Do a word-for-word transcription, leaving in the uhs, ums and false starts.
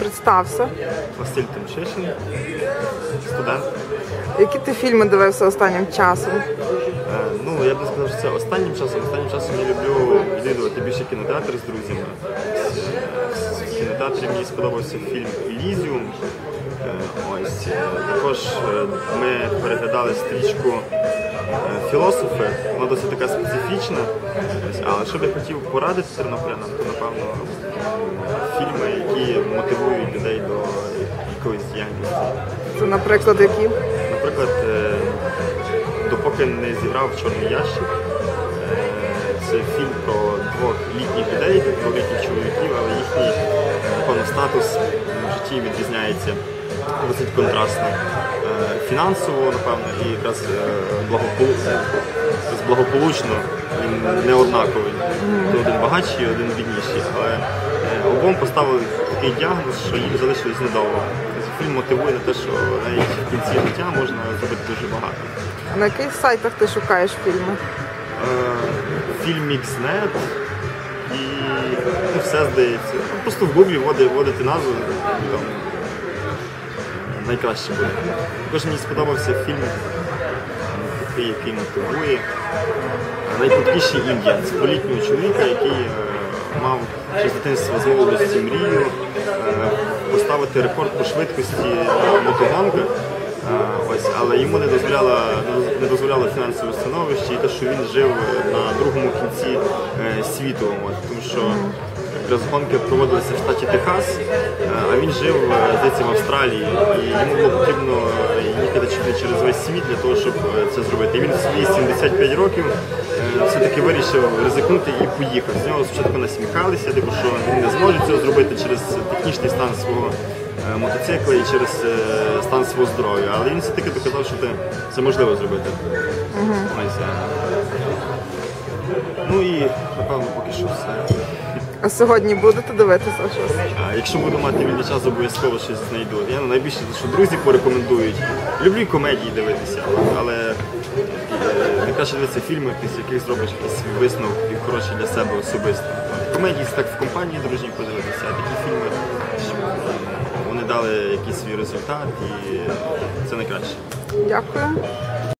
Представся. Василь Тимшишин, студент. Які ти фільми дивився останнім часом? Е, ну, я б не сказав, що це останнім часом. Останнім часом я люблю відвідувати більше кінотеатр з друзями. В кінотеатрі мені сподобався фільм «Елізіум». Е, ось. Також ми переглядали стрічку «Філософи». Вона досить така специфічна. Але що б я хотів порадити тернополянам, то, напевно, фільми, які мотивують людей до якоїсь діяльності. Це, наприклад, які? Наприклад, «Допоки не зіграв чорний ящик». Це фільм про двох літніх людей, двох літніх чоловіків, але їхній, напевно, статус в житті відрізняється досить контрастно. Фінансово, напевно, і якраз благополучно, він не однаковий. То один багатший, один бідніший. Але обом поставили такий діагноз, що їм залишилось недовго. Фільм мотивує на те, що навіть в кінці життя можна зробити дуже багато. А на яких сайтах ти шукаєш фільми? Фільм ікс нет і ну, все здається. Просто в гуглі вводити назву, там найкраще буде. Також мені сподобався фільм, такий, який мотивує. «Найпрудкіший індієць» про літнього чоловіка, який мав з дитинства з молодості мрію поставити рекорд по швидкості мотогонки. Ось, але йому не дозволяло, не дозволяло фінансове становище і те, що він жив на другому кінці е, світу. От, тому що якраз гонки проводилися в штаті Техас, е, а він жив, здається, в Австралії. І йому було потрібно їхати через весь світ для того, щоб це зробити. І він в свої сімдесят п'ять років е, все-таки вирішив ризикнути і поїхав. З нього спочатку насміхалися, типу, що він не зможе цього зробити через технічний стан свого мотоцикла і через стан свого здоров'я, але він все-таки доказав, що це можливо зробити. Uh-huh. Ось, ну і, напевно, поки що все. А сьогодні будете дивитися щось? А, якщо буду мати вільний час, обов'язково щось знайду. Я ну, найбільше, що друзі порекомендують. Люблю комедії дивитися, але е, найкраще дивитися фільми, після яких зробиш якийсь свій висновок і хороший для себе особисто. Комедії так в компанії дружній подивитися, а такі фільми, щоб вони дали якийсь свій результат, і це найкраще. Дякую.